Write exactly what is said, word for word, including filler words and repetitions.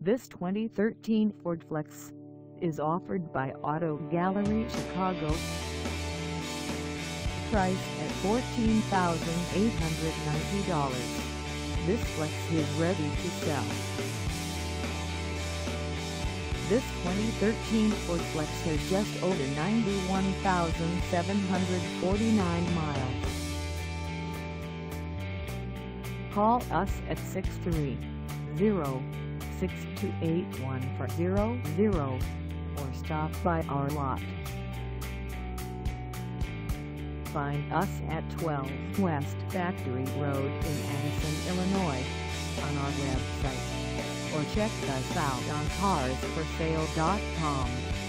This twenty thirteen Ford Flex is offered by Auto Gallery Chicago. Price at fourteen thousand eight hundred ninety dollars. This Flex is ready to sell. This twenty thirteen Ford Flex has just over ninety-one thousand seven hundred forty-nine miles. Call us at six three zero, six two eight, one four zero zero or stop by our lot. Find us at twelve West Factory Road in Addison, Illinois, on our website, or check us out on cars for sale dot com.